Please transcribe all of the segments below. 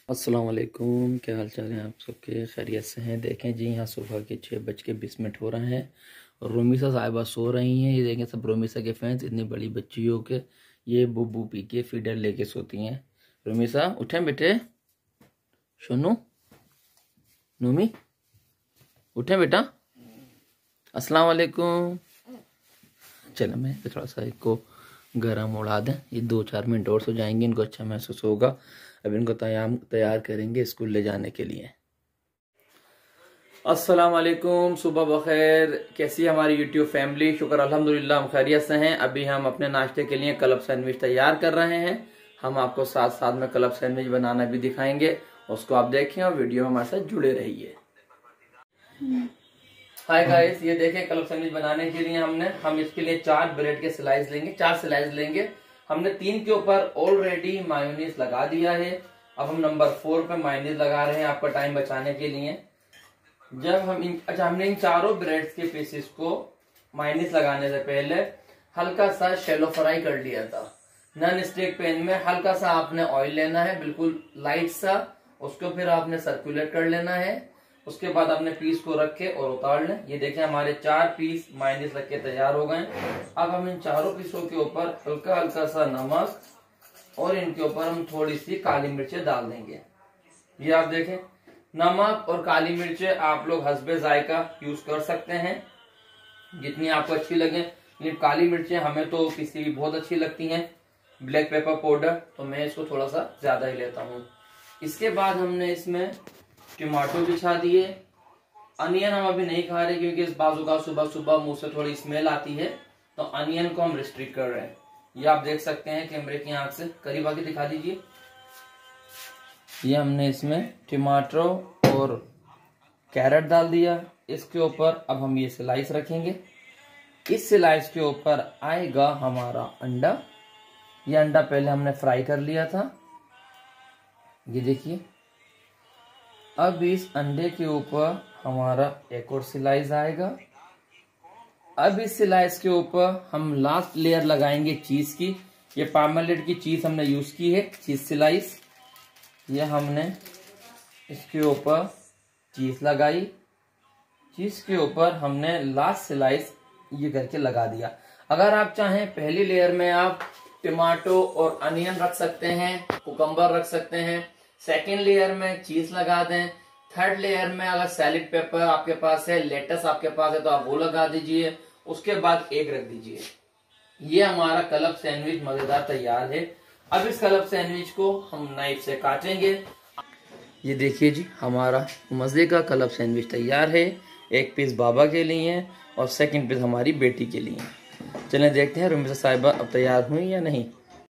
अस्सलाम वालेकुम, क्या हाल चाल है आप सबके? खैरियत से हैं? देखें जी, यहाँ सुबह के 6:20 हो रहे हैं और रोमिसा साहिबा सो रही हैं। ये देखें, सब रोमिसा के फैंस, इतनी बड़ी बच्ची हो के ये बुबू पी के फीडर लेके सोती हैं। रोमिसा उठें बेटे, सोनू, नूमी उठें बेटा। अस्सलाम वालेकुम। चलो मैं थोड़ा सा इनको गर्म उड़ा दें, ये 2-4 मिनट और सो जाएंगे, इनको अच्छा महसूस होगा। अब इनको तैयार करेंगे स्कूल ले जाने के लिए। अस्सलाम वालेकुम, सुबह बखैर। कैसी है हमारी यूट्यूब फैमिली? शुक्र अल्हम्दुलिल्लाह हम खैरियत से हैं। अभी हम अपने नाश्ते के लिए क्लब सैंडविच तैयार कर रहे हैं। हम आपको साथ साथ में क्लब सैंडविच बनाना भी दिखाएंगे, उसको आप देखें और वीडियो में हमारे साथ जुड़े रहिए। हाय गाइस, ये देखें क्लब सैंडविच बनाने के लिए हम इसके लिए 4 ब्रेड के स्लाइस लेंगे, 4 स्लाइस लेंगे। हमने 3 के ऊपर ऑलरेडी मायोनीज लगा दिया है। अब हम नंबर 4 पे मायोनीज लगा रहे हैं आपका टाइम बचाने के लिए। जब हम हमने इन चारों ब्रेड्स के पीसेस को मायोनीज लगाने से पहले हल्का सा शैलो फ्राई कर लिया था। नॉन स्टिक पैन में हल्का सा आपने ऑयल लेना है, बिल्कुल लाइट सा, उसको फिर आपने सर्कुलेट कर लेना है। उसके बाद आपने पीस को रखे और उतार लें। ये देखें, हमारे 4 पीस मायोनीज रख के तैयार हो गए। अब हम इन चारों पीसों के ऊपर हल्का हल्का सा नमक और इनके ऊपर हम थोड़ी सी काली मिर्चें डाल देंगे। ये आप देखें, नमक और काली मिर्चें आप लोग हस्बे जायका यूज कर सकते हैं, जितनी आपको अच्छी लगे। लेकिन काली मिर्चें हमें तो किसी भी बहुत अच्छी लगती हैं। ब्लैक पेपर पाउडर तो मैं इसको थोड़ा सा ज्यादा ही लेता हूँ। इसके बाद हमने इसमें टमाटो बिछा दिए। अनियन हम अभी नहीं खा रहे क्योंकि इस बाजू का सुबह सुबह मुंह से थोड़ी स्मेल आती है, तो अनियन को हम रिस्ट्रिक्ट कर रहे हैं। ये आप देख सकते हैं कैमरे की आंख से, करीब आके दिखा दीजिए। ये हमने इसमें टमाटो और कैरेट डाल दिया। इसके ऊपर अब हम ये स्लाइस रखेंगे। इस स्लाइस के ऊपर आएगा हमारा अंडा। ये अंडा पहले हमने फ्राई कर लिया था, ये देखिए। अब इस अंडे के ऊपर हमारा एक और स्लाइस आएगा। अब इस स्लाइस के ऊपर हम लास्ट लेयर लगाएंगे चीज की। ये पार्मालेट की चीज हमने यूज की है, चीज स्लाइस। ये हमने इसके ऊपर चीज लगाई। चीज के ऊपर हमने लास्ट स्लाइस ये करके लगा दिया। अगर आप चाहें पहली लेयर में आप टमाटो और अनियन रख सकते हैं, कुकम्बर रख सकते हैं। सेकेंड लेयर में चीज लगा दें। थर्ड लेयर में अगर सैलेड पेपर आपके पास है, लेटस आपके पास है, तो आप वो लगा दीजिए। उसके बाद एग रख दीजिए। ये हमारा क्लब सैंडविच मजेदार तैयार है। अब इस क्लब सैंडविच को हम नाइफ से काटेंगे। ये देखिए जी, हमारा मजे का क्लब सैंडविच तैयार है। एक पीस बाबा के लिए और सेकंड पीस हमारी बेटी के लिए। चलें देखते हैं रुमिसा साहिबा अब तैयार हुई या नहीं।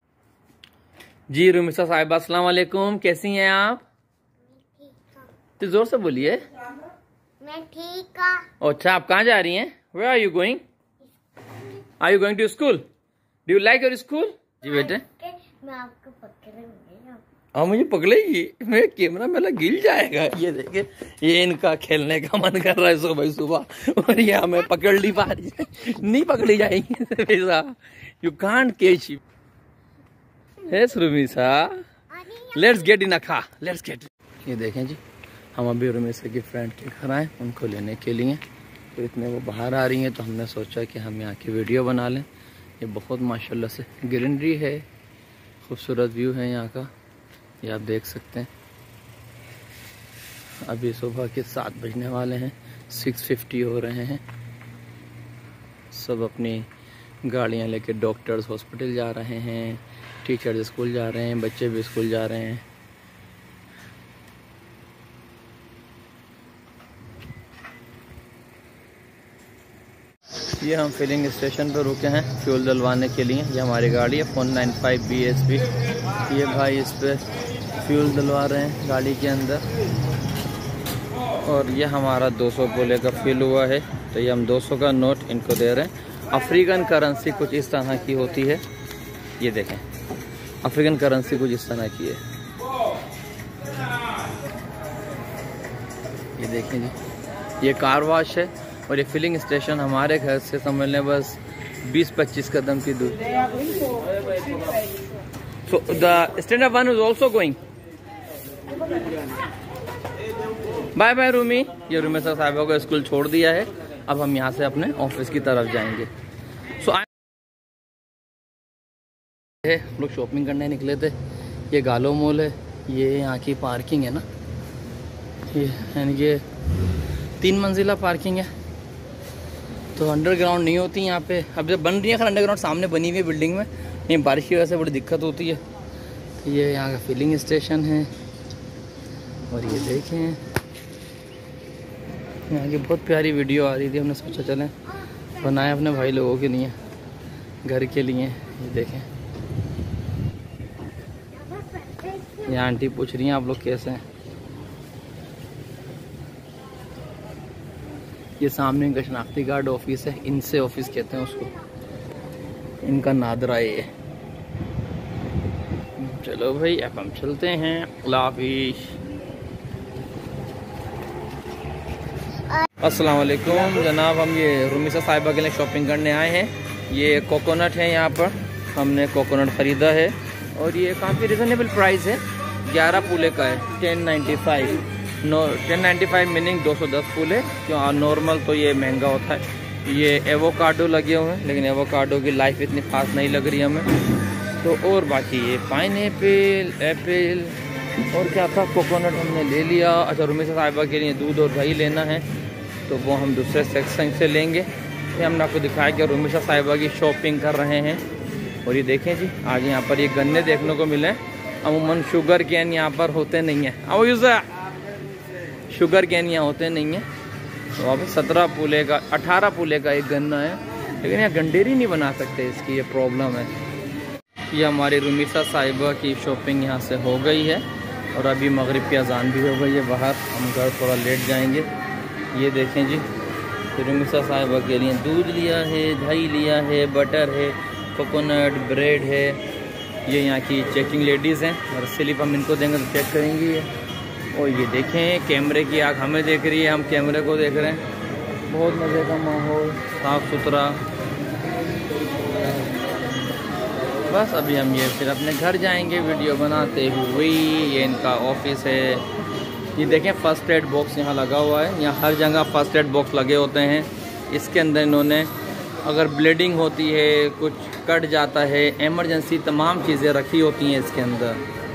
जी रुमिसा साहिबा, अस्सलाम वालेकुम, कैसी हैं आप? तो जोर से बोलिए। मैं ठीक हूँ। अच्छा, आप कहाँ जा रही हैं? Where are you going? Are you going to school? Do you like your school? जी बेटे। मैं आपको पकड़ूंगी। हाँ, मुझे पकड़ेगी? मेरा कैमरा मेरा गिर जाएगा। ये देखे, ये इनका खेलने का मन कर रहा है सुबह सुबह, और ये हमें पकड़ ली पा रही है। नहीं पकड़ी जाएंगी। You can't catch you. Yes, Rumisa, let's get in अखा, लेट्स गेट। ये देखें जी, हम अभी रुमिसा की फ्रेंड के घर आए उनको लेने के लिए। तो इतने वो बाहर आ रही हैं तो हमने सोचा कि हम यहाँ की वीडियो बना लें। ये बहुत माशाल्लाह से ग्रीनरी है, खूबसूरत व्यू है यहाँ का, ये आप देख सकते हैं। अभी सुबह के 7 बजने वाले हैं, 6:50 हो रहे हैं। सब अपनी गाड़ियाँ लेके डॉक्टर्स हॉस्पिटल जा रहे हैं, टीचर स्कूल जा रहे हैं, बच्चे भी स्कूल जा रहे हैं। ये हम फिलिंग स्टेशन पर रुके हैं फ्यूल डलवाने के लिए। ये हमारी गाड़ी है 495 BSB। ये भाई इस पे फ्यूल डलवा रहे हैं गाड़ी के अंदर। और ये हमारा 200 बोले का फिल हुआ है, तो ये हम 200 का नोट इनको दे रहे हैं। अफ्रीकन करेंसी कुछ इस तरह की होती है, ये देखें, अफ्रीकन करेंसी कुछ इस तरह की है। ये देखें जी, ये कार वॉश है और ये फिलिंग स्टेशन हमारे घर से समझ लें बस 20-25 कदम की दूर। So the standard one is also going. Bye bye Rumi. ये रूमी सर साहिबा को स्कूल छोड़ दिया है। अब हम यहाँ से अपने ऑफिस की तरफ जाएंगे। हम लोग शॉपिंग करने निकले थे। ये गालो मॉल है, ये यहाँ की पार्किंग है ना, ये यानी कि 3 मंजिला पार्किंग है। तो अंडरग्राउंड नहीं होती यहाँ पे, अब जब बन रही है खैर अंडरग्राउंड, सामने बनी हुई है बिल्डिंग में, नहीं बारिश की वजह से बड़ी दिक्कत होती है। तो ये यहाँ का फिलिंग स्टेशन है। और ये देखें यहाँ की बहुत प्यारी वीडियो आ रही थी, हमने सोचा चलें बनाए अपने भाई लोगों के लिए, घर के लिए। ये देखें यहाँ आंटी पूछ रही हैं आप लोग कैसे हैं। ये सामने इनका शनाख्ती कार्ड ऑफिस है, इनसे ऑफिस कहते हैं उसको, इनका नादरा ये। चलो भाई अब हम चलते हैं। अल्लाह हाफिज़। अस्सलाम वालेकुम जनाब, हम ये रुमीसा साहिबा के लिए शॉपिंग करने आए हैं। ये कोकोनट है, यहाँ पर हमने कोकोनट ख़रीदा है और ये काफ़ी रिजनेबल प्राइस है। 11 पूले का है, 1095। 1095 मीनिंग 210 फूले, क्यों नॉर्मल तो ये महंगा होता है। ये एवोकाडो लगे हुए हैं, लेकिन एवोकाडो की लाइफ इतनी खास नहीं लग रही हमें तो। और बाकी ये पाइनएप्पल, एप्पल और क्या था, कोकोनट हमने ले लिया। अच्छा रुमीसा साहिबा के लिए दूध और दही लेना है तो वो हम दूसरे सेक्शन से लेंगे। ये हमने आपको दिखाया कि रुमीसा साहिबा की शॉपिंग कर रहे हैं। और ये देखें जी आगे यहाँ पर ये गन्ने देखने को मिले। अमूमन शुगर कैन यहाँ पर होते नहीं है, शुगर कैन यहाँ होते नहीं है। तो अब 17 पूले का 18 पूले का एक गन्ना है, लेकिन यहाँ गंडेरी नहीं बना सकते, इसकी ये प्रॉब्लम है। ये हमारी रुमीसा साहिबा की शॉपिंग यहाँ से हो गई है और अभी मगरिब की अजान भी हो गई है बाहर। हम घर थोड़ा लेट जाएंगे। ये देखें जी रुमीसा साहिबा के लिए दूध लिया है, दही लिया है, बटर है, कोकोनट, ब्रेड है। ये यहाँ की चेकिंग लेडीज़ हैं और स्लिप हम इनको देंगे तो चेक करेंगी ये। और ये देखें कैमरे की आँख हमें देख रही है, हम कैमरे को देख रहे हैं। बहुत मज़े का माहौल, साफ़ सुथरा। बस अभी हम ये फिर अपने घर जाएंगे वीडियो बनाते हुए। ये इनका ऑफिस है। ये देखें फर्स्ट एड बॉक्स यहाँ लगा हुआ है। यहाँ हर जगह फर्स्ट एड बॉक्स लगे होते हैं। इसके अंदर इन्होंने अगर ब्लीडिंग होती है, कुछ कट जाता है, एमरजेंसी तमाम चीज़ें रखी होती हैं इसके अंदर।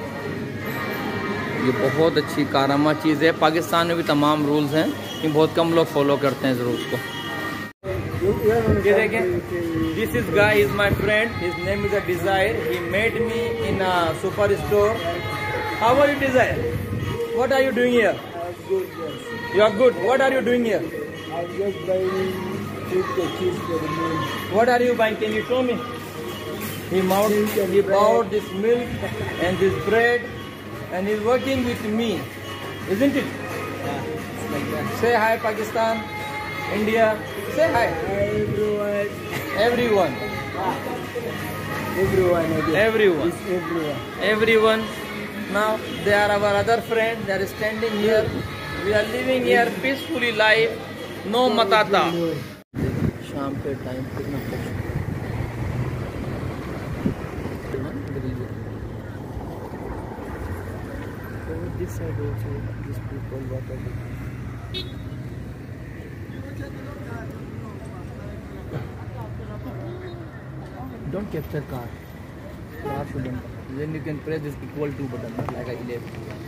ये बहुत अच्छी कारामा चीज़ है। पाकिस्तान में भी तमाम रूल्स हैं, ये बहुत कम लोग फॉलो करते हैं ज़रूर उसको। ये देखें, this is guy is my friend, his name is a Desire. He met me in a super store. How are you Desire? What are you doing here? You are good. What are you doing here? I'm just buying the cheese for the meal. What are you buying? Can you show me? He bought this milk and this bread and he's working with me, isn't it? Yeah, it's like that. Say hi Pakistan, India. Say hi. Hi everyone. Everyone. Everyone again. Everyone. It's everyone. Everyone. Now they are our other friends. They are standing here. We are living here peacefully life. No matata. शाम के time कितना कुछ this side also these people water. Don't capture car shouldn't. Then you can press this equal to button like I did.